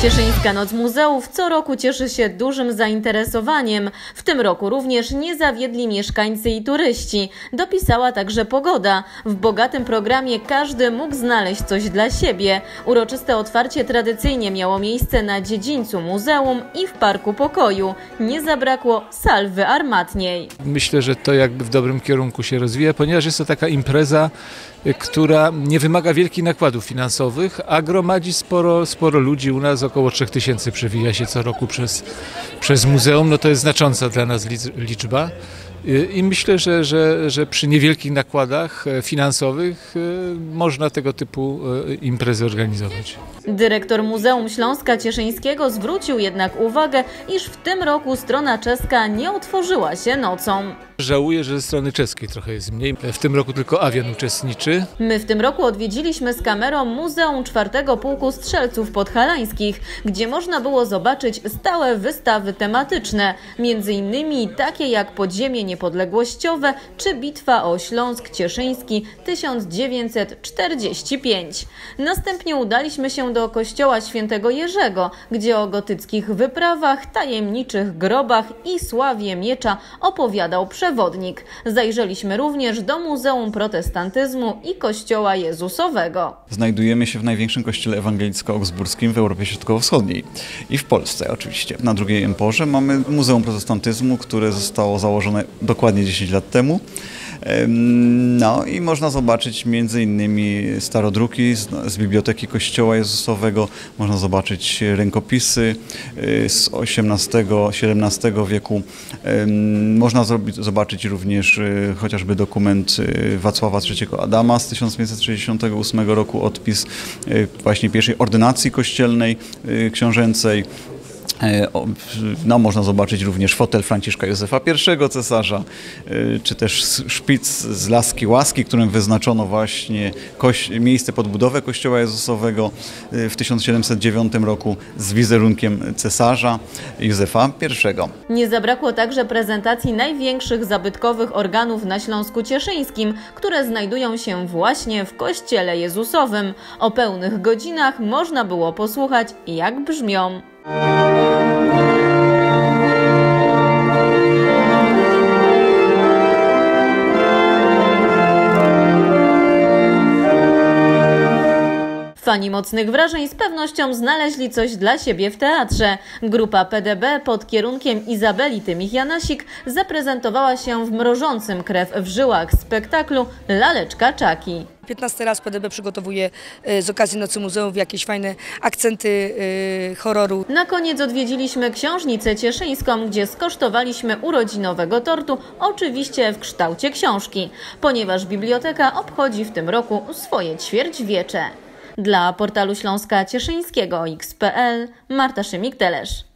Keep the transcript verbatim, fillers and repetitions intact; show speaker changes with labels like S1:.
S1: Cieszyńska Noc Muzeów co roku cieszy się dużym zainteresowaniem. W tym roku również nie zawiedli mieszkańcy i turyści. Dopisała także pogoda. W bogatym programie każdy mógł znaleźć coś dla siebie. Uroczyste otwarcie tradycyjnie miało miejsce na dziedzińcu muzeum i w Parku Pokoju. Nie zabrakło salwy armatniej.
S2: Myślę, że to jakby w dobrym kierunku się rozwija, ponieważ jest to taka impreza, która nie wymaga wielkich nakładów finansowych, a gromadzi sporo, sporo ludzi. U nas około trzech tysięcy przewija się co roku przez, przez muzeum. No to jest znacząca dla nas liczba. I myślę, że, że, że przy niewielkich nakładach finansowych można tego typu imprezy organizować.
S1: Dyrektor Muzeum Śląska Cieszyńskiego zwrócił jednak uwagę, iż w tym roku strona czeska nie otworzyła się nocą.
S2: Żałuję, że ze strony czeskiej trochę jest mniej. W tym roku tylko Avian uczestniczy.
S1: My w tym roku odwiedziliśmy z kamerą Muzeum czwartego Pułku Strzelców Podhalańskich, gdzie można było zobaczyć stałe wystawy tematyczne, między innymi takie jak Podziemie Niepodległościowe czy Bitwa o Śląsk Cieszyński tysiąc dziewięćset czterdziesty piąty. Następnie udaliśmy się do kościoła Świętego Jerzego, gdzie o gotyckich wyprawach, tajemniczych grobach i sławie miecza opowiadał przewodnik. Zajrzeliśmy również do Muzeum Protestantyzmu i Kościoła Jezusowego.
S3: Znajdujemy się w największym kościele ewangelicko-augsburskim w Europie Środkowo-Wschodniej i w Polsce oczywiście. Na drugiej emporze mamy Muzeum Protestantyzmu, które zostało założone dokładnie dziesięć lat temu. No i można zobaczyć między innymi starodruki z, z Biblioteki Kościoła Jezusowego, można zobaczyć rękopisy z osiemnastego siedemnastego wieku. Można zrobić, zobaczyć również chociażby dokument Wacława trzeciego Adama z tysiąc pięćset sześćdziesiątego ósmego roku, odpis właśnie pierwszej ordynacji kościelnej książęcej. No, można zobaczyć również fotel Franciszka Józefa pierwszego cesarza, czy też szpic z laski łaski, którym wyznaczono właśnie miejsce pod budowę Kościoła Jezusowego w tysiąc siedemset dziewiątym roku z wizerunkiem cesarza Józefa pierwszego.
S1: Nie zabrakło także prezentacji największych zabytkowych organów na Śląsku Cieszyńskim, które znajdują się właśnie w Kościele Jezusowym. O pełnych godzinach można było posłuchać, jak brzmią. Fani mocnych wrażeń z pewnością znaleźli coś dla siebie w teatrze. Grupa P D B pod kierunkiem Izabeli Tymich-Janasik zaprezentowała się w mrożącym krew w żyłach spektaklu Laleczka Czaki.
S4: piętnasty raz P D B przygotowuje z okazji Nocy Muzeów jakieś fajne akcenty horroru.
S1: Na koniec odwiedziliśmy Książnicę Cieszyńską, gdzie skosztowaliśmy urodzinowego tortu, oczywiście w kształcie książki, ponieważ biblioteka obchodzi w tym roku swoje ćwierćwiecze. Dla portalu Śląska Cieszyńskiego X kropka P L Marta Szymik-Telesz.